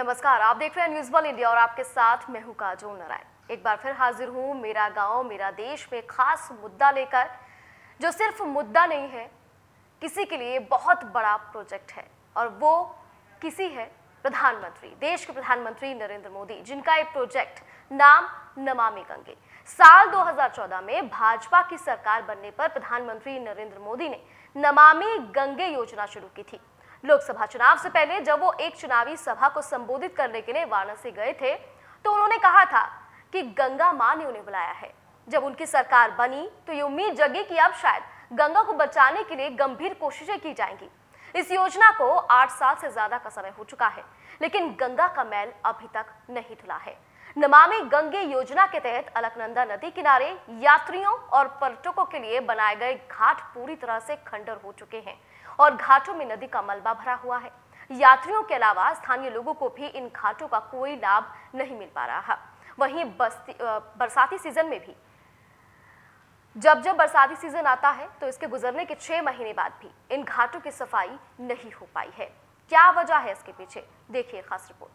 नमस्कार, आप देख रहे हैं न्यूज़ 1 इंडिया और आपके साथ मैं हूं काजोल नारायण। एक बार फिर हाजिर हूं मेरा गांव मेरा देश में खास मुद्दा लेकर, जो सिर्फ मुद्दा नहीं है, किसी के लिए बहुत बड़ा प्रोजेक्ट है और वो किसी है प्रधानमंत्री, देश के प्रधानमंत्री नरेंद्र मोदी, जिनका एक प्रोजेक्ट नाम नमामि गंगे। साल 2014 में भाजपा की सरकार बनने पर प्रधानमंत्री नरेंद्र मोदी ने नमामि गंगे योजना शुरू की थी। लोकसभा चुनाव से पहले जब वो एक चुनावी सभा को संबोधित करने के लिए वाराणसी गए थे तो उन्होंने कहा था कि गंगा मां ने उन्हें बुलाया है। जब उनकी सरकार बनी तो ये उम्मीद जगी कि अब शायद गंगा को बचाने के लिए गंभीर कोशिशें की जाएंगी। इस योजना को 8 साल से ज्यादा का समय हो चुका है, लेकिन गंगा का मैल अभी तक नहीं धुला है। नमामि गंगे योजना के तहत अलकनंदा नदी किनारे यात्रियों और पर्यटकों के लिए बनाए गए घाट पूरी तरह से खंडर हो चुके हैं और घाटों में नदी का मलबा भरा हुआ है। यात्रियों के अलावा स्थानीय लोगों को भी इन घाटों का कोई लाभ नहीं मिल पा रहा। वहीं बरसाती सीजन में भी जब बरसाती सीजन आता है तो इसके गुजरने के 6 महीने बाद भी इन घाटों की सफाई नहीं हो पाई है। क्या वजह है इसके पीछे, देखिए खास रिपोर्ट।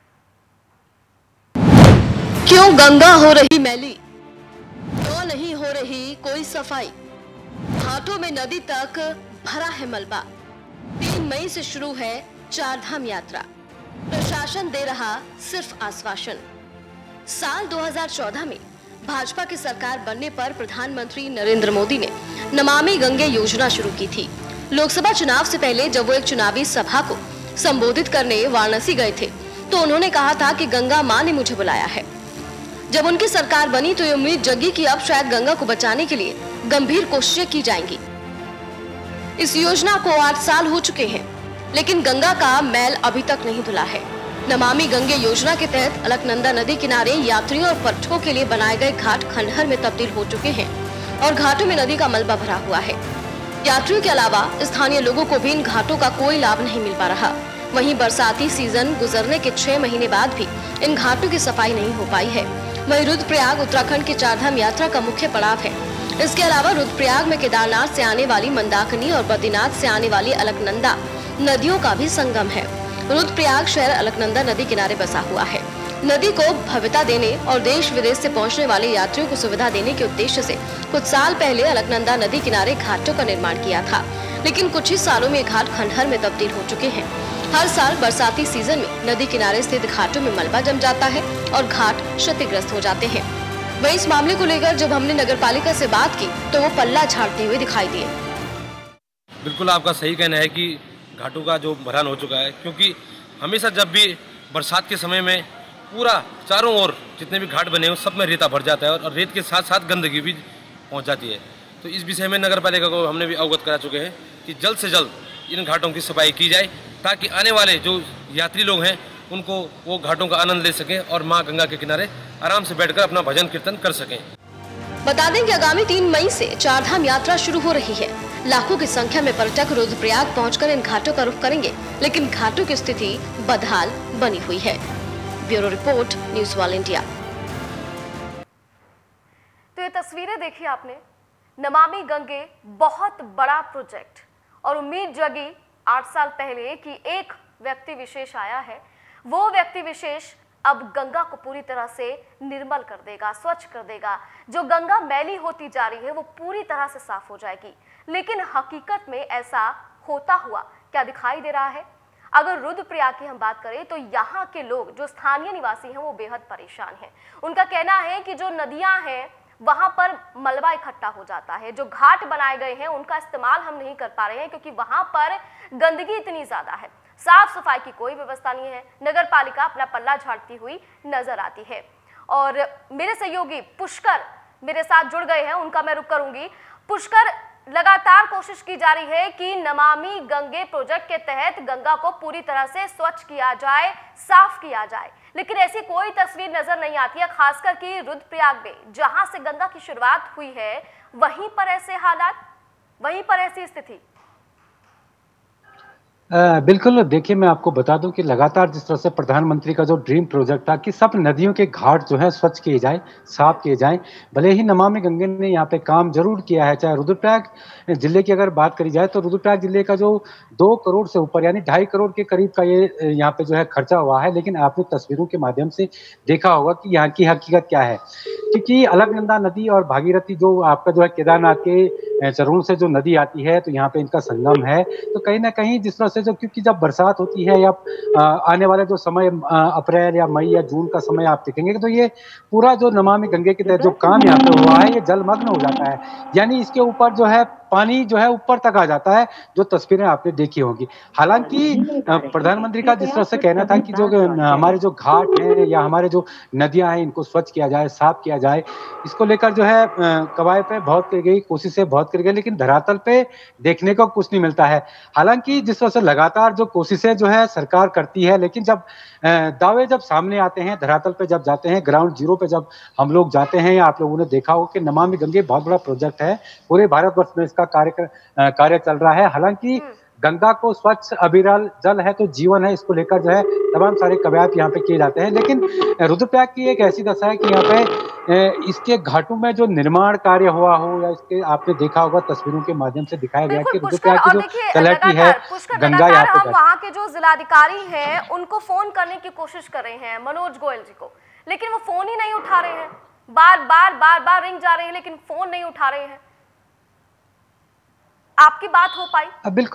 क्यों गंगा हो रही मैली, क्यों नहीं हो रही कोई सफाई, घाटों में नदी तक भरा है मलबा। 3 मई से शुरू है 4 धाम यात्रा, प्रशासन दे रहा सिर्फ आश्वासन। साल 2014 में भाजपा की सरकार बनने पर प्रधानमंत्री नरेंद्र मोदी ने नमामि गंगे योजना शुरू की थी। लोकसभा चुनाव से पहले जब वो एक चुनावी सभा को संबोधित करने वाराणसी गए थे तो उन्होंने कहा था कि गंगा मां ने मुझे बुलाया है। जब उनकी सरकार बनी तो ये उम्मीद जगी कि अब शायद गंगा को बचाने के लिए गंभीर कोशिशें की जाएंगी। इस योजना को 8 साल हो चुके हैं, लेकिन गंगा का मैल अभी तक नहीं धुला है। नमामि गंगे योजना के तहत अलकनंदा नदी किनारे यात्रियों और पर्यटकों के लिए बनाए गए घाट खंडहर में तब्दील हो चुके हैं और घाटों में नदी का मलबा भरा हुआ है। यात्रियों के अलावा स्थानीय लोगों को भी इन घाटों का कोई लाभ नहीं मिल पा रहा। वहीं बरसाती सीजन गुजरने के 6 महीने बाद भी इन घाटों की सफाई नहीं हो पाई है। वहीं रुद्रप्रयाग उत्तराखंड की 4 धाम यात्रा का मुख्य पड़ाव है। इसके अलावा रुद्रप्रयाग में केदारनाथ से आने वाली मंदाकिनी और बद्रीनाथ से आने वाली अलकनंदा नदियों का भी संगम है। रुद्रप्रयाग शहर अलकनंदा नदी किनारे बसा हुआ है। नदी को भव्यता देने और देश विदेश से पहुंचने वाले यात्रियों को सुविधा देने के उद्देश्य से कुछ साल पहले अलकनंदा नदी किनारे घाटों का निर्माण किया था, लेकिन कुछ ही सालों में घाट खंडहर में तब्दील हो चुके हैं। हर साल बरसाती सीजन में नदी किनारे स्थित घाटों में मलबा जम जाता है और घाट क्षतिग्रस्त हो जाते हैं। वहीं इस मामले को लेकर जब हमने नगरपालिका से बात की तो वो पल्ला झाड़ते हुए दिखाई दिए। बिल्कुल आपका सही कहना है कि घाटों का जो भरान हो चुका है, क्योंकि हमेशा जब भी बरसात के समय में पूरा चारों ओर जितने भी घाट बने हैं सब में रेता भर जाता है और रेत के साथ साथ गंदगी भी पहुंच जाती है। तो इस विषय में नगरपालिका को हमने भी अवगत करा चुके हैं कि जल्द से जल्द इन घाटों की सफाई की जाए ताकि आने वाले जो यात्री लोग हैं उनको वो घाटों का आनंद ले सकें और माँ गंगा के किनारे आराम से बैठकर अपना भजन कीर्तन कर सकें। बता दें कि आगामी 3 मई से 4 धाम यात्रा शुरू हो रही है। लाखों की संख्या में पर्यटक रुद्रप्रयाग पहुंचकर इन घाटों का रुख करेंगे, लेकिन घाटों की स्थिति बदहाल बनी हुई है। Bureau report, news 1 India. तो ये तस्वीरें देखी आपने, नमामि गंगे बहुत बड़ा प्रोजेक्ट और उम्मीद जगी 8 साल पहले कि एक व्यक्ति विशेष आया है, वो व्यक्ति विशेष अब गंगा को पूरी तरह से निर्मल कर देगा, स्वच्छ कर देगा। जो गंगा मैली होती जा रही है वो पूरी तरह से साफ हो जाएगी, लेकिन हकीकत में ऐसा होता हुआ क्या दिखाई दे रहा है? अगर रुद्रप्रयाग की हम बात करें तो यहाँ के लोग जो स्थानीय निवासी हैं वो बेहद परेशान हैं। उनका कहना है कि जो नदियाँ हैं वहाँ पर मलबा इकट्ठा हो जाता है, जो घाट बनाए गए हैं उनका इस्तेमाल हम नहीं कर पा रहे हैं क्योंकि वहाँ पर गंदगी इतनी ज़्यादा है, साफ सफाई की कोई व्यवस्था नहीं है। नगर पालिका अपना पल्ला झाड़ती हुई नजर आती है। और मेरे सहयोगी पुष्कर मेरे साथ जुड़ गए हैं, उनका मैं रुख करूंगी। पुष्कर, लगातार कोशिश की जा रही है कि नमामि गंगे प्रोजेक्ट के तहत गंगा को पूरी तरह से स्वच्छ किया जाए, साफ किया जाए, लेकिन ऐसी कोई तस्वीर नजर नहीं आती है। खासकर कि रुद्रप्रयाग में जहां से गंगा की शुरुआत हुई है वहीं पर ऐसे हालात, वहीं पर ऐसी स्थिति। बिल्कुल, देखिए मैं आपको बता दूँ कि लगातार जिस तरह से प्रधानमंत्री का जो ड्रीम प्रोजेक्ट था कि सब नदियों के घाट जो हैं स्वच्छ किए जाएँ, साफ किए जाएँ। भले ही नमामि गंगे ने यहाँ पे काम ज़रूर किया है, चाहे रुद्रप्रयाग जिले की अगर बात करी जाए तो रुद्रप्रयाग जिले का जो 2 करोड़ से ऊपर यानी ढाई करोड़ के करीब का ये यहाँ पे जो है खर्चा हुआ है। लेकिन आपने तस्वीरों के माध्यम से देखा होगा कि यहाँ की हकीकत क्या है। क्योंकि अलकनंदा नदी और भागीरथी जो आपका जो है केदारनाथ के चरणों से जो नदी आती है, तो यहाँ पे इनका संगम है। तो कहीं न कहीं जिस तरह से जो क्योंकि जब बरसात होती है या आने वाला जो समय अप्रैल या मई या जून का समय आप देखेंगे तो ये पूरा जो नमामि गंगे के तहत जो काम यहाँ पे हुआ है, ये जलमग्न हो जाता है। यानी इसके ऊपर जो है पानी जो है ऊपर तक आ जाता है, जो तस्वीरें आपने देखी होंगी। हालाँकि प्रधानमंत्री का जिस तरह से कहना था कि जो हमारे जो घाट हैं या हमारे जो नदियाँ हैं, इनको स्वच्छ किया जाए, साफ किया जाए। इसको लेकर जो है कवायद पे बहुत की गई, कोशिशें बहुत करी गई, लेकिन धरातल पे देखने को कुछ नहीं मिलता है। हालाँकि जिस तरह से लगातार जो कोशिशें जो है सरकार करती है, लेकिन जब दावे जब सामने आते हैं, धरातल पे जब जाते हैं, ग्राउंड ज़ीरो पे जब हम लोग जाते हैं या आप लोगों ने देखा हो कि नमामि गंगे बहुत बड़ा प्रोजेक्ट है, पूरे भारतवर्ष में इसका कार्य चल रहा है। हालाँकि गंगा को स्वच्छ अविरल जल है तो जीवन है, इसको लेकर जो है तमाम सारे कवायद यहाँ पे किए जाते हैं। लेकिन रुद्रप्रयाग की एक ऐसी दशा है कि यहाँ पे इसके घाटों में जो निर्माण कार्य हुआ हो या इसके आपने देखा होगा तस्वीरों के माध्यम से दिखाया गया कि पुष्कर, रुद्रप्रयाग की और जो देखिए तलहटी है, गंगा यहाँ पे हम वहाँ के जो जिलाधिकारी हैं उनको फोन करने की कोशिश कर रहे हैं, मनोज गोयल जी को, लेकिन वो फोन ही नहीं उठा रहे हैं। बार बार रिंग जा रहे हैं लेकिन फोन नहीं उठा रहे हैं। आपकी बात हो पाई?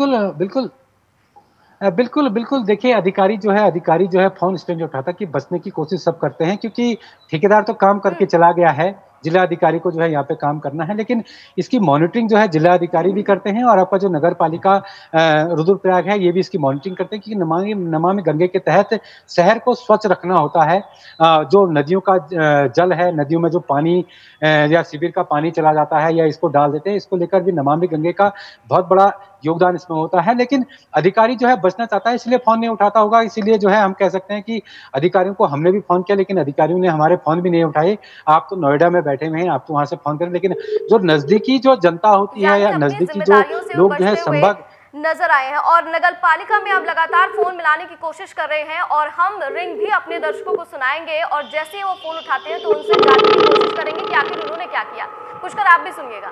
बिल्कुल देखिए अधिकारी जो है फ़ोन इसलिए नहीं उठाता कि बचने की कोशिश सब करते हैं क्योंकि ठेकेदार तो काम करके चला गया है, जिला अधिकारी को जो है यहाँ पे काम करना है, लेकिन इसकी मॉनिटरिंग जो है जिला अधिकारी भी करते हैं और आपका जो नगर पालिका रुद्रप्रयाग है, ये भी इसकी मॉनिटरिंग करते हैं कि नमामि गंगे के तहत शहर को स्वच्छ रखना होता है। जो नदियों का जल है, नदियों में जो पानी या शिविर का पानी चला जाता है या इसको डाल देते हैं, इसको लेकर भी नमामि गंगे का बहुत बड़ा योगदान इसमें होता है। लेकिन अधिकारी जो है बचना चाहता है इसलिए फ़ोन नहीं उठाता होगा, इसीलिए जो है हम कह सकते हैं कि अधिकारियों को हमने भी फ़ोन किया लेकिन अधिकारियों ने हमारे फ़ोन भी नहीं उठाए। आप तो नोएडा में बैठे हुए हैं, आप तो वहाँ से फ़ोन करें, लेकिन जो नज़दीकी जो जनता होती है या नज़दीकी जो लोग जो है संपर्क नजर आए हैं और नगर पालिका में अब लगातार फोन मिलाने की कोशिश कर रहे हैं और हम रिंग भी अपने दर्शकों को सुनाएंगे और जैसे ही वो फोन उठाते हैं तो उनसे जानने की कोशिश करेंगे कि आखिर उन्होंने क्या किया। पुष्कर, आप भी सुनिएगा।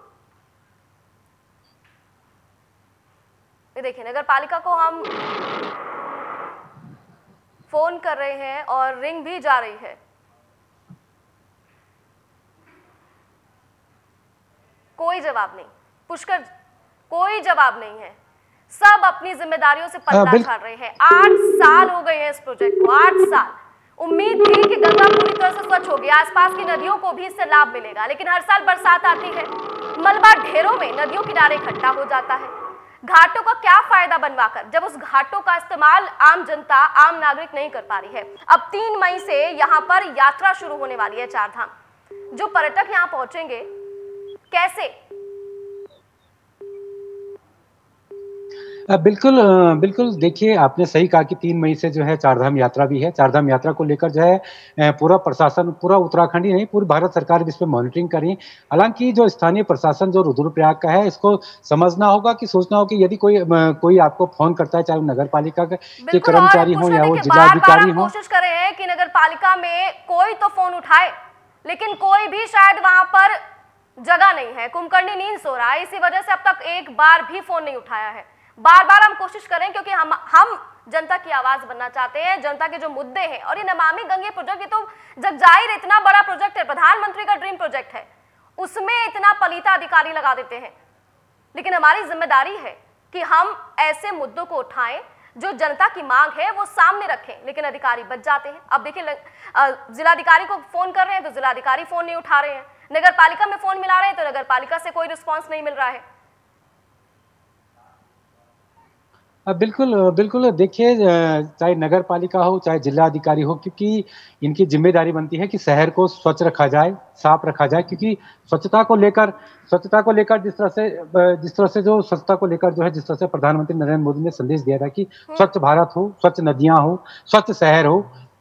ये देखिए, नगर पालिका को हम फोन कर रहे हैं और रिंग भी जा रही है। कोई जवाब नहीं पुष्कर, कोई जवाब नहीं है। सब अपनी जिम्मेदारियों से पल्ला झाड़ रहे हैं। 8 साल हो गए हैं इस प्रोजेक्ट को, 8 साल। उम्मीद थी कि गंगा पूरी तरह से स्वच्छ होगी, आसपास की नदियों को भी इससे लाभ मिलेगा, लेकिन हर साल बरसात आती है, मलबा ढेरों में नदियों किनारे इकट्ठा हो जाता है। घाटों का क्या फायदा बनवाकर जब उस घाटों का इस्तेमाल आम जनता, आम नागरिक नहीं कर पा रही है। अब 3 मई से यहाँ पर यात्रा शुरू होने वाली है, 4 धाम। जो पर्यटक यहाँ पहुंचेंगे कैसे? बिल्कुल देखिए आपने सही कहा कि 3 मई से जो है चारधाम यात्रा भी है। चारधाम यात्रा को लेकर जो है पूरा प्रशासन, पूरा उत्तराखंड ही नहीं पूरी भारत सरकार भी इस पे मॉनिटरिंग कर रही है। हालाँकि जो स्थानीय प्रशासन जो रुद्रप्रयाग का है, इसको समझना होगा कि सोचना होगा कि यदि कोई आपको फ़ोन करता है, चाहे वो नगर पालिका के कर्मचारी हों या वो जिलाधिकारी हों। कोशिश कर रहे हैं कि नगर पालिका में कोई तो फ़ोन उठाए, लेकिन कोई भी शायद वहाँ पर जगह नहीं है, कुंभकर्णी नींद सो रहा है, इसी वजह से अब तक एक बार भी फ़ोन नहीं उठाया है। बार हम कोशिश करें क्योंकि हम जनता की आवाज बनना चाहते हैं, जनता के जो मुद्दे हैं। और ये नमामि गंगे प्रोजेक्ट, ये तो जग जाहिर इतना बड़ा प्रोजेक्ट है, प्रधानमंत्री का ड्रीम प्रोजेक्ट है, उसमें इतना पलीता अधिकारी लगा देते हैं। लेकिन हमारी जिम्मेदारी है कि हम ऐसे मुद्दों को उठाएं जो जनता की मांग है वो सामने रखें, लेकिन अधिकारी बच जाते हैं। अब देखिए, जिलाधिकारी को फोन कर रहे हैं तो जिलाधिकारी फोन नहीं उठा रहे हैं, नगर पालिका में फोन मिला रहे हैं तो नगर पालिका से कोई रिस्पॉन्स नहीं मिल रहा है। बिल्कुल देखिए, चाहे नगर पालिका हो चाहे जिला अधिकारी हो, क्योंकि इनकी जिम्मेदारी बनती है कि शहर को स्वच्छ रखा जाए, साफ रखा जाए। क्योंकि स्वच्छता को लेकर जिस तरह से जो स्वच्छता को लेकर जो है जिस तरह से प्रधानमंत्री नरेंद्र मोदी ने संदेश दिया था कि स्वच्छ भारत हो, स्वच्छ नदियां हो, स्वच्छ शहर हो,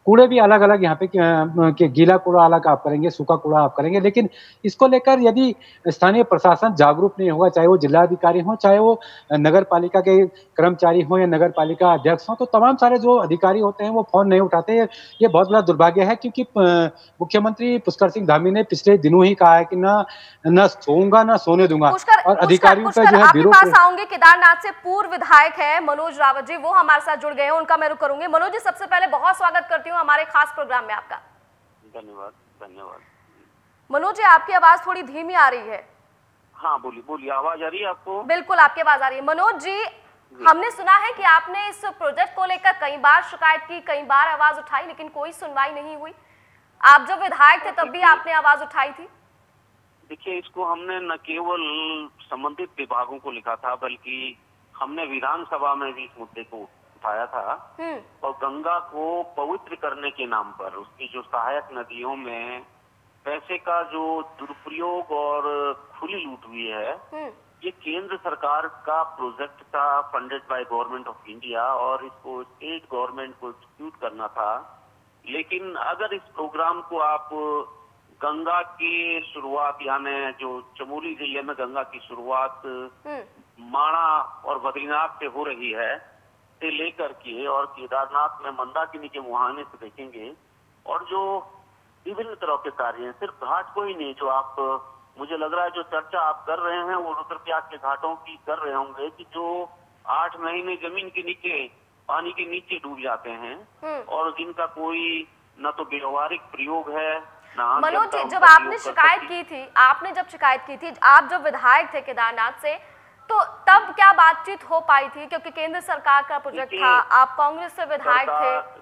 कूड़े भी अलग अलग यहाँ पे के गीला कूड़ा अलग आप करेंगे, सूखा कूड़ा आप करेंगे, लेकिन इसको लेकर यदि स्थानीय प्रशासन जागरूक नहीं होगा, चाहे वो जिलाधिकारी हो, चाहे वो नगर पालिका के कर्मचारी हो या नगर पालिका अध्यक्ष हो, तो तमाम सारे जो अधिकारी होते हैं वो फोन नहीं उठाते। ये बहुत बड़ा दुर्भाग्य है, क्योंकि मुख्यमंत्री पुष्कर सिंह धामी ने पिछले दिनों ही कहा है कि ना सोऊंगा ना सोने दूंगा, और अधिकारियों का जो है आपके पास आऊंगे। केदारनाथ से पूर्व विधायक है मनोज रावत जी, वो हमारे साथ जुड़ गए हैं, उनका मैं रुख करूंगी। मनोज जी, सबसे पहले बहुत स्वागत करती हूँ हमारे खास प्रोग्राम में आपका। धन्यवाद धन्यवाद। मनोज जी, आपकी आवाज थोड़ी धीमी आ रही है। हाँ बोलिए बोलिए, आवाज आ रही है आपको? बिल्कुल आपकी आवाज आ रही है। मनोज जी, हमने सुना है कि आपने इस प्रोजेक्ट को लेकर कई बार शिकायत की, कई बार आवाज उठाई, लेकिन कोई सुनवाई नहीं हुई। आप जब विधायक थे तब भी आपने आवाज उठाई थी। देखिए, इसको हमने न केवल संबंधित विभागों को लिखा था, बल्कि हमने विधानसभा में भी इस मुद्दे को उठाया था। और गंगा को पवित्र करने के नाम पर उसकी जो सहायक नदियों में पैसे का जो दुरुपयोग और खुली लूट हुई है, ये केंद्र सरकार का प्रोजेक्ट था, funded by government of India, और इसको स्टेट गवर्नमेंट को एग्जीक्यूट करना था। लेकिन अगर इस प्रोग्राम को आप गंगा की शुरुआत, यानी जो चमोली जिले में गंगा की शुरुआत माणा और बद्रीनाथ से हो रही है से लेकर के और केदारनाथ में मंदाकिनी के मुहाने से देखेंगे, और जो विभिन्न तरह के कार्य हैं, सिर्फ घाट को ही नहीं, जो आप मुझे लग रहा है जो चर्चा आप कर रहे हैं वो रुद्रप्रयाग के घाटों की कर रहे होंगे, कि जो 8 महीने जमीन के नीचे पानी के नीचे डूब जाते हैं और जिनका कोई न तो व्यवहारिक प्रयोग है। मनोज जी, जब आपने शिकायत की थी, आप जब विधायक थे केदारनाथ से, तो तब क्या बातचीत हो पाई थी? क्योंकि केंद्र सरकार का प्रोजेक्ट था, आप कांग्रेस से विधायक थे।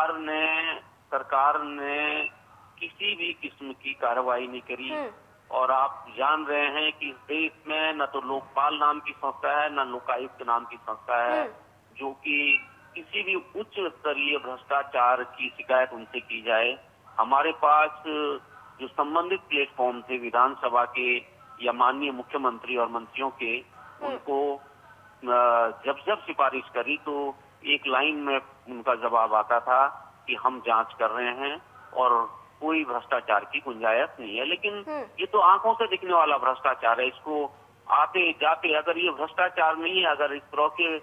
सरकार ने किसी भी किस्म की कार्रवाई नहीं करी, और आप जान रहे हैं कि इस देश में न तो लोकपाल नाम की संस्था है, न लोकायुक्त नाम की संस्था है, जो कि किसी भी उच्च स्तरीय भ्रष्टाचार की शिकायत उनसे की जाए। हमारे पास जो संबंधित प्लेटफॉर्म थे विधानसभा के या माननीय मुख्यमंत्री और मंत्रियों के, उनको जब सिफारिश करी तो एक लाइन में उनका जवाब आता था कि हम जांच कर रहे हैं और कोई भ्रष्टाचार की गुंजाइश नहीं है। लेकिन ये तो आंखों से दिखने वाला भ्रष्टाचार है, इसको आते जाते अगर ये भ्रष्टाचार नहीं है, अगर इस तरह के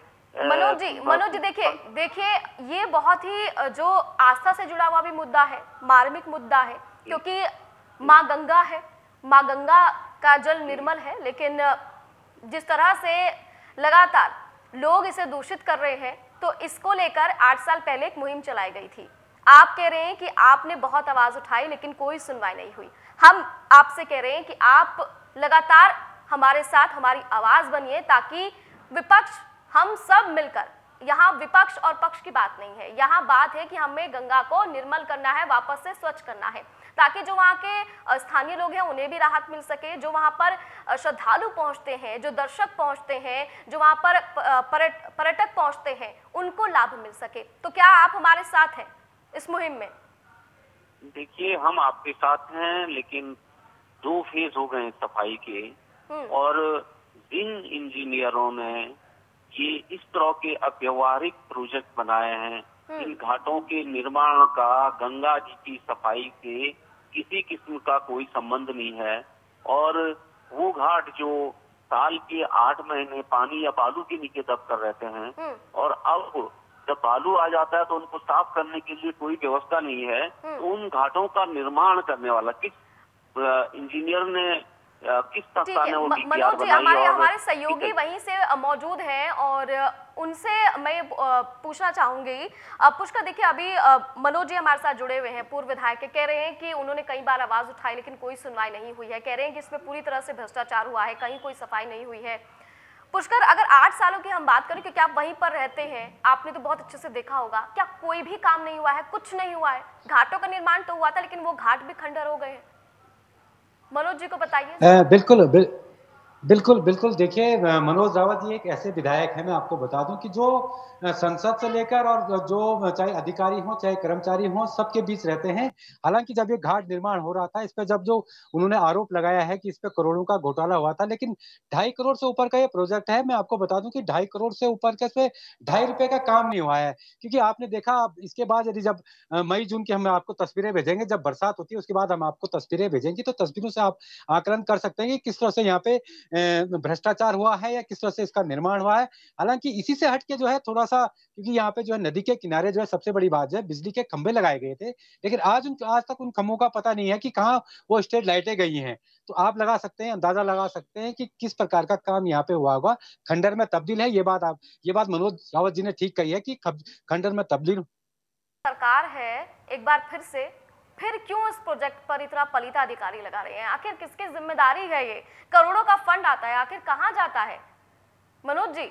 मनोज जी देखिए ये बहुत ही जो आस्था से जुड़ा हुआ भी मुद्दा है, मार्मिक मुद्दा है, क्योंकि माँ गंगा है, माँ गंगा का जल निर्मल है, लेकिन जिस तरह से लगातार लोग इसे दूषित कर रहे हैं, तो इसको लेकर 8 साल पहले एक मुहिम चलाई गई थी। आप कह रहे हैं कि आपने बहुत आवाज उठाई लेकिन कोई सुनवाई नहीं हुई। हम आपसे कह रहे हैं कि आप लगातार हमारे साथ हमारी आवाज बनिए, ताकि विपक्ष, हम सब मिलकर, यहाँ विपक्ष और पक्ष की बात नहीं है, यहाँ बात है कि हमें गंगा को निर्मल करना है, वापस से स्वच्छ करना है, ताकि जो वहाँ के स्थानीय लोग हैं उन्हें भी राहत मिल सके, जो वहाँ पर श्रद्धालु पहुँचते हैं, जो दर्शक पहुँचते हैं, जो वहाँ पर पर्यटक पहुँचते हैं, उनको लाभ मिल सके। तो क्या आप हमारे साथ हैं इस मुहिम में? देखिए, हम आपके साथ हैं, लेकिन 2 फेज हो गए सफाई के, और जिन इंजीनियरों ने ये इस तरह के अव्यवहारिक प्रोजेक्ट बनाए हैं, इन घाटों के निर्माण का गंगा जी की सफाई से किसी किस्म का कोई संबंध नहीं है। और वो घाट जो साल के 8 महीने पानी या बालू के नीचे दबकर रहते हैं, और अब जब बालू आ जाता है तो उनको साफ करने के लिए कोई व्यवस्था नहीं है, तो उन घाटों का निर्माण करने वाला किस इंजीनियर ने, किस संस्था ने वो मनोज जी, हमारे सहयोगी वहीं से मौजूद हैं और उनसे मैं पूछना चाहूंगी। पुष्कर, देखिए अभी मनोज जी हमारे साथ जुड़े हुए हैं, पूर्व विधायक, कह रहे हैं कि उन्होंने कई बार आवाज उठाई लेकिन कोई सुनवाई नहीं हुई है, कह रहे हैं कि इसमें पूरी तरह से भ्रष्टाचार हुआ है, कहीं कोई सफाई नहीं हुई है। पुष्कर, अगर 8 सालों की हम बात करें, क्योंकि आप वहीं पर रहते हैं, आपने तो बहुत अच्छे से देखा होगा, क्या कोई भी काम नहीं हुआ है? कुछ नहीं हुआ है। घाटों का निर्माण तो हुआ था, लेकिन वो घाट भी खंडर हो गए हैं। मनोज जी को बताइए। बिल्कुल, बिल्कुल। देखिए मनोज रावत जी एक ऐसे विधायक हैं, मैं आपको बता दूँ कि जो संसद से लेकर और जो चाहे अधिकारी हों, चाहे कर्मचारी हों, सबके बीच रहते हैं। हालाँकि जब ये घाट निर्माण हो रहा था, इस पे जब जो उन्होंने आरोप लगाया है कि इस पे करोड़ों का घोटाला हुआ था, लेकिन 2.5 करोड़ से ऊपर का ये प्रोजेक्ट है। मैं आपको बता दूँ कि 2.5 करोड़ से ऊपर का इसमें ₹2.5 का काम नहीं हुआ है। क्योंकि आपने देखा अब इसके बाद यदि जब मई-जून की हम आपको तस्वीरें भेजेंगे, जब बरसात होती है, उसके बाद हम आपको तस्वीरें भेजेंगे, तो तस्वीरों से आप आकलन कर सकते हैं कि किस तरह से यहाँ पे भ्रष्टाचार हुआ है या किस तरह से इसका निर्माण हुआ है। हालाँकि इसी से हट के जो है थोड़ा-सा, क्योंकि यहाँ पे जो है नदी के किनारे जो है सबसे बड़ी बात जो है बिजली के खंभे लगाए गए थे, लेकिन आज तक उन खंभों का पता नहीं है कि कहाँ वो स्ट्रीट लाइटें गई हैं। तो आप लगा सकते हैं, अंदाज़ा लगा सकते हैं कि किस प्रकार का काम यहाँ पे हुआ होगा। खंडहर में तब्दील है, ये बात मनोज रावत जी ने ठीक कही है कि खंडहर में तब्दील सरकार है, एक बार फिर क्यों इस प्रोजेक्ट पर इतना पलीता अधिकारी लगा रहे हैं? आखिर किसकी जिम्मेदारी है ये? करोड़ों का फंड आता है, आखिर कहां जाता है? मनोज जी,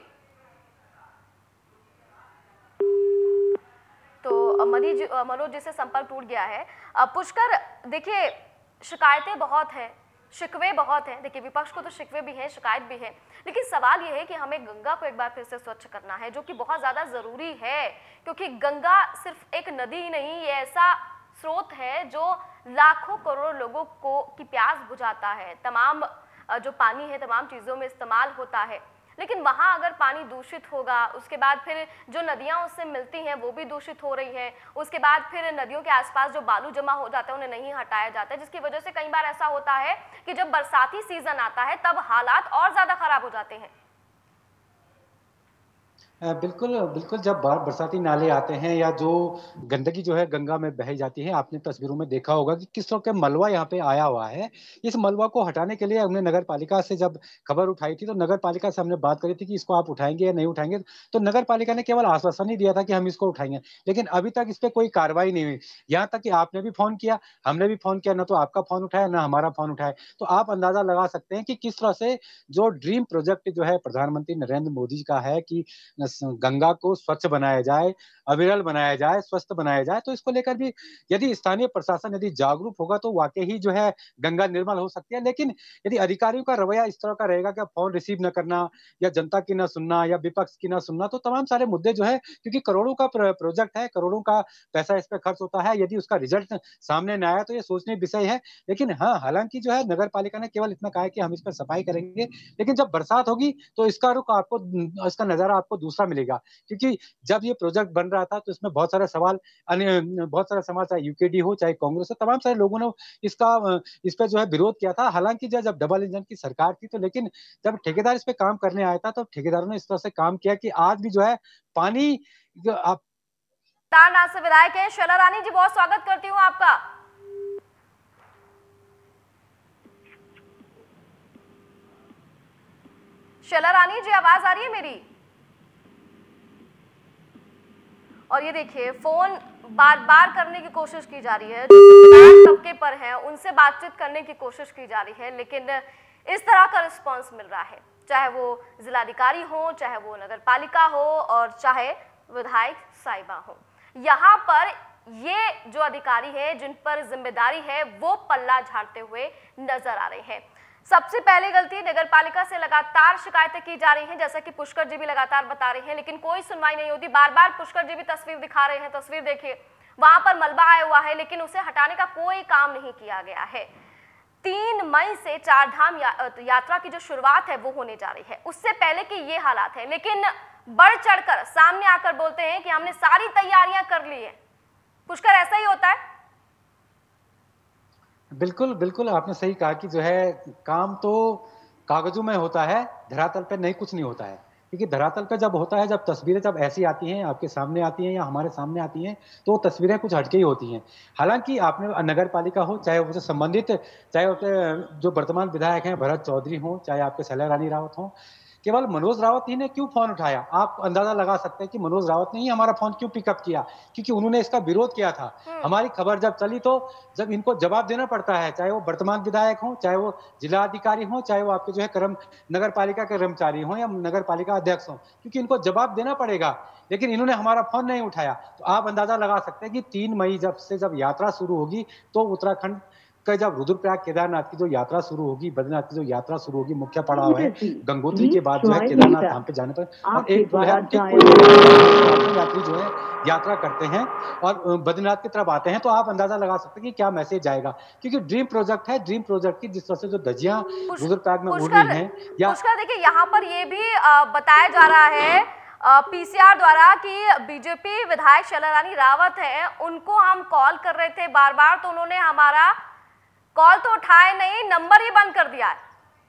तो मनोज जी से संपर्क टूट गया है। पुष्कर, देखिए शिकायतें बहुत हैं, शिकवे बहुत हैं। देखिए विपक्ष को तो शिकवे भी हैं, शिकायत भी है, लेकिन सवाल यह है कि हमें गंगा को एक बार फिर से स्वच्छ करना है, जो कि बहुत ज्यादा जरूरी है, क्योंकि गंगा सिर्फ एक नदी ही नहीं, ये ऐसा स्रोत है जो लाखों करोड़ों लोगों को की प्यास बुझाता है। तमाम जो पानी है तमाम चीजों में इस्तेमाल होता है, लेकिन वहां अगर पानी दूषित होगा, उसके बाद फिर जो नदियां उससे मिलती हैं वो भी दूषित हो रही हैं, उसके बाद फिर नदियों के आसपास जो बालू जमा हो जाता है उन्हें नहीं हटाया जाता है, जिसकी वजह से कई बार ऐसा होता है कि जब बरसाती सीजन आता है तब हालात और ज्यादा खराब हो जाते हैं। बिल्कुल, बिल्कुल। जब बरसाती नाले आते हैं या जो गंदगी जो है गंगा में बह जाती है, आपने तस्वीरों में देखा होगा कि किस तरह का मलबा यहाँ पे आया हुआ है। इस मलबा को हटाने के लिए हमने नगर पालिका से जब खबर उठाई थी, तो नगर पालिका से हमने बात करी थी कि इसको आप उठाएँगे या नहीं उठाएँगे। तो नगर पालिका ने केवल आश्वासन ही दिया था कि हम इसको उठाएँगे, लेकिन अभी तक इस पे कोई कार्रवाई नहीं हुई। यहाँ तक कि आपने भी फ़ोन किया, हमने भी फ़ोन किया, ना तो आपका फ़ोन उठाया, ना हमारा फ़ोन उठाया। तो आप अंदाज़ा लगा सकते हैं कि किस तरह से जो ड्रीम प्रोजेक्ट जो है प्रधानमंत्री नरेंद्र मोदी जी का है कि गंगा को स्वच्छ बनाया जाए, अविरल बनाया जाए, स्वस्थ बनाया जाए, तो इसको लेकर भी यदि स्थानीय प्रशासन यदि जागरूक होगा तो वाक़ई ही जो है गंगा निर्मल हो सकती है। लेकिन यदि अधिकारियों का रवैया इस तरह का रहेगा कि फ़ोन रिसीव न करना या जनता की न सुनना या विपक्ष की न सुनना, तो तमाम सारे मुद्दे जो है, क्योंकि करोड़ों का प्रोजेक्ट है, करोड़ों का पैसा इस पे खर्च होता है, यदि उसका रिज़ल्ट सामने न आया तो ये सोचनीय विषय है। लेकिन हाँ, हालाँकि जो है नगर पालिका ने केवल इतना कहा है कि हम इस पर सफाई करेंगे, लेकिन जब बरसात होगी तो इसका रुख आपको इसका नज़ारा आपको दूसरा मिलेगा। क्योंकि जब ये प्रोजेक्ट बन रहा था तो इसमें बहुत सारे सवाल बहुत सारा समाज, चाहे यूकेडी हो, चाहे कांग्रेस हो, तमाम सारे लोगों ने इस पे जो है विरोध किया था। हालाँकि जब डबल इंजन की सरकार थी, तो लेकिन जब ठेकेदार इस पे काम करने आया था, तो ठेकेदारों ने इस तरह से काम किया कि आज भी जो है पानी जो आप तारनाथ से विधायक है शैला रानी जी, बहुत स्वागत करती हूँ आपका। शैला रानी जी, आवाज आ रही है मेरी? और ये देखिए फोन बार बार करने की कोशिश की जा रही है, जो तबके पर हैं उनसे बातचीत करने की कोशिश की जा रही है, लेकिन इस तरह का रिस्पांस मिल रहा है, चाहे वो जिलाधिकारी हो, चाहे वो नगर पालिका हो और चाहे विधायक साहिबा हो। यहाँ पर ये जो अधिकारी है जिन पर जिम्मेदारी है वो पल्ला झाड़ते हुए नजर आ रहे हैं। सबसे पहले गलती नगर पालिका से लगातार शिकायतें की जा रही हैं, जैसा कि पुष्कर जी भी लगातार बता रहे हैं, लेकिन कोई सुनवाई नहीं होती। बार बार पुष्कर जी भी तस्वीर दिखा रहे हैं, तस्वीर देखिए, वहां पर मलबा आया हुआ है, लेकिन उसे हटाने का कोई काम नहीं किया गया है। 3 मई से 4 धाम यात्रा की जो शुरुआत है वो होने जा रही है, उससे पहले की ये हालात है, लेकिन बढ़ चढ़कर सामने आकर बोलते हैं कि हमने सारी तैयारियां कर ली है। पुष्कर, ऐसा ही होता है? बिल्कुल, बिल्कुल, आपने सही कहा कि जो है काम तो कागज़ों में होता है, धरातल पे नहीं, कुछ नहीं होता है। क्योंकि धरातल पे जब होता है, जब तस्वीरें जब ऐसी आती हैं, आपके सामने आती हैं या हमारे सामने आती हैं, तो वो तस्वीरें कुछ हट के ही होती हैं। हालाँकि आपने नगर पालिका हो, चाहे उससे संबंधित, चाहे उससे जो वर्तमान विधायक हैं भरत चौधरी हों, चाहे आपके शैला रानी रावत हों, केवल मनोज रावत ही ने क्यों फ़ोन उठाया? आप अंदाज़ा लगा सकते हैं कि मनोज रावत ने ही हमारा फ़ोन क्यों पिकअप किया, क्योंकि उन्होंने इसका विरोध किया था। हमारी खबर जब चली तो जब इनको जवाब देना पड़ता है, चाहे वो वर्तमान विधायक हों, चाहे वो जिलाधिकारी हों, चाहे वो आपके जो है नगर पालिका के कर्मचारी हों या नगर पालिका अध्यक्ष हों, क्योंकि इनको जवाब देना पड़ेगा। लेकिन इन्होंने हमारा फ़ोन नहीं उठाया। तो आप अंदाज़ा लगा सकते हैं कि 3 मई जब यात्रा शुरू होगी, तो उत्तराखंड जब रुद्रप्रयाग केदारनाथ की जो यात्रा शुरू होगी, बद्रीनाथ की जो यात्रा शुरू होगी, मुख्य पड़ाव है गंगोत्री के बाद जो है केदारनाथ धाम पे जाने पर, और एक पुल है, यात्री जो है यात्रा करते हैं और बद्रीनाथ की तरफ आते हैं, तो आप अंदाजा लगा सकते हैं कि क्या मैसेज जाएगा, क्योंकि ड्रीम प्रोजेक्ट है। ड्रीम प्रोजेक्ट की जिस तरह से जो धज्जियां रुद्रप्रयाग में उड़ रही हैं, या देखिए यहाँ पर ये भी बताया जा रहा है पीसीआर द्वारा कि बीजेपी विधायक शैलारानी रावत है, उनको हम कॉल कर रहे थे बार बार, तो उन्होंने हमारा कॉल तो उठाए नहीं, नंबर ही बंद कर दिया है।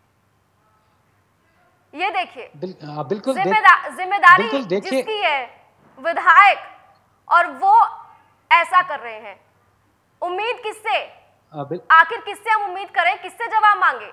ये देखिए, बिल्कुल जिम्मेदारी जिसकी है विधायक, और वो ऐसा कर रहे हैं। उम्मीद किससे, आखिर किससे हम उम्मीद करें, किससे जवाब मांगे?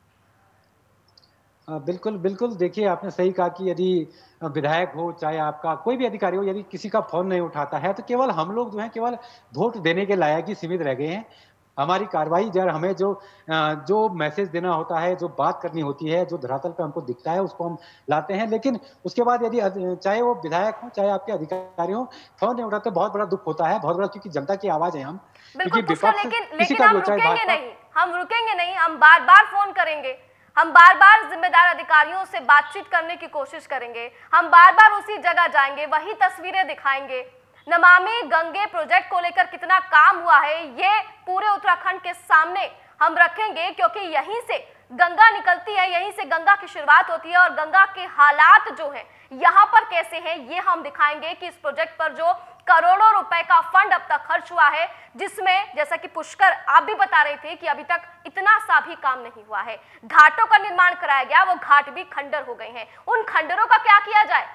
बिल्कुल देखिए, आपने सही कहा कि यदि विधायक हो, चाहे आपका कोई भी अधिकारी हो, यदि किसी का फोन नहीं उठाता है तो केवल हम लोग जो है केवल वोट देने के लायक ही सीमित रह गए हैं। हमारी कार्रवाई जब हमें जो मैसेज देना होता है, जो बात करनी होती है, जो धरातल पे हमको दिखता है, उसको हम लाते हैं। लेकिन उसके बाद यदि चाहे वो विधायक हो, चाहे आपके अधिकारी हो, फोन नहीं उठाते, बहुत बड़ा दुख होता है, बहुत बड़ा, क्योंकि जनता की आवाज है हम। बिल्कुल लेकिन हम रुकेंगे नहीं, हम बार बार फोन करेंगे, हम बार बार जिम्मेदार अधिकारियों से बातचीत करने की कोशिश करेंगे, हम बार बार उसी जगह जाएंगे, वही तस्वीरें दिखाएंगे। नमामि गंगे प्रोजेक्ट को लेकर कितना काम हुआ है, ये पूरे उत्तराखंड के सामने हम रखेंगे, क्योंकि यहीं से गंगा निकलती है, यहीं से गंगा की शुरुआत होती है, और गंगा के हालात जो हैं यहाँ पर कैसे हैं, ये हम दिखाएंगे कि इस प्रोजेक्ट पर जो करोड़ों रुपए का फंड अब तक खर्च हुआ है, जिसमें जैसा कि पुष्कर आप भी बता रहे थे कि अभी तक इतना सा भी काम नहीं हुआ है। घाटों का निर्माण कराया गया, वो घाट भी खंडर हो गए हैं, उन खंडरों का क्या किया जाए?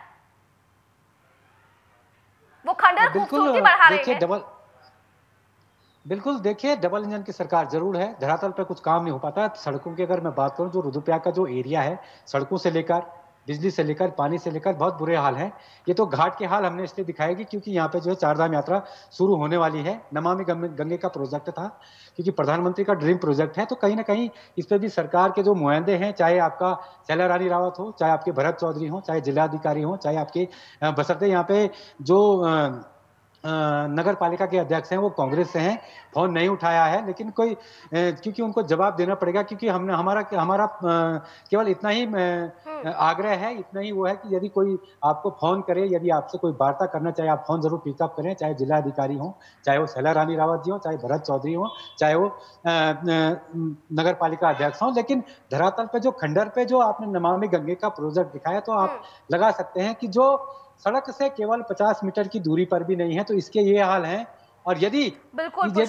वो खंडर खूबसूरती बढ़ा रहे हैं। बिल्कुल देखिए, डबल इंजन की सरकार जरूर है, धरातल पर कुछ काम नहीं हो पाता। सड़कों की अगर मैं बात करूं, जो रुद्रप्रयाग का जो एरिया है, सड़कों से लेकर बिजली से लेकर पानी से लेकर बहुत बुरे हाल हैं। ये तो घाट के हाल हमने इसलिए दिखाएगी क्योंकि यहाँ पे जो है चारधाम यात्रा शुरू होने वाली है। नमामि गंगे का प्रोजेक्ट था, क्योंकि प्रधानमंत्री का ड्रीम प्रोजेक्ट है, तो कहीं ना कहीं इस पर भी सरकार के जो नुमाइंदे हैं, चाहे आपका शैलारानी रावत हो, चाहे आपके भरत चौधरी हो, चाहे जिलाधिकारी हो, चाहे आपके बसरते यहाँ पे जो नगर पालिका के अध्यक्ष हैं वो कांग्रेस से हैं, फोन नहीं उठाया है। लेकिन कोई क्योंकि उनको जवाब देना पड़ेगा, क्योंकि हमने हमारा केवल इतना ही आग्रह है, इतना ही वो है कि यदि कोई आपको फोन करे, यदि आपसे कोई वार्ता करना चाहे, आप फोन जरूर पिकअप करें, चाहे जिला अधिकारी हो, चाहे वो शैलारानी रावत जी हो, चाहे भरत चौधरी हो, चाहे वो नगर पालिका अध्यक्ष हो। लेकिन धरातल पे जो खंडर पे जो आपने नमामि गंगे का प्रोजेक्ट दिखाया, तो आप लगा सकते हैं कि जो सड़क से केवल 50 मीटर की दूरी पर भी नहीं है, तो इसके ये हाल हैं। और यदि मैं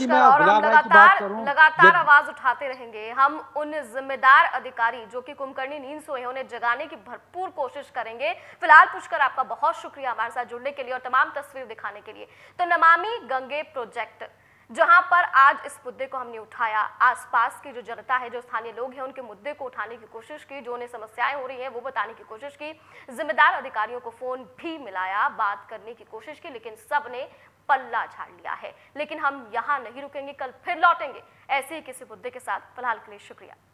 लगातार आवाज उठाते रहेंगे, हम उन जिम्मेदार अधिकारी जो कि कुंभकर्णी नींद सोए हैं, उन्हें जगाने की भरपूर कोशिश करेंगे। फिलहाल पुष्कर, आपका बहुत शुक्रिया हमारे साथ जुड़ने के लिए और तमाम तस्वीर दिखाने के लिए। तो नमामि गंगे प्रोजेक्ट, जहां पर आज इस मुद्दे को हमने उठाया, आसपास की जो जनता है, जो स्थानीय लोग हैं, उनके मुद्दे को उठाने की कोशिश की, जो उन्हें समस्याएं हो रही हैं वो बताने की कोशिश की, जिम्मेदार अधिकारियों को फोन भी मिलाया, बात करने की कोशिश की, लेकिन सबने पल्ला झाड़ लिया है। लेकिन हम यहां नहीं रुकेंगे, कल फिर लौटेंगे ऐसे ही किसी मुद्दे के साथ। फिलहाल के लिए शुक्रिया।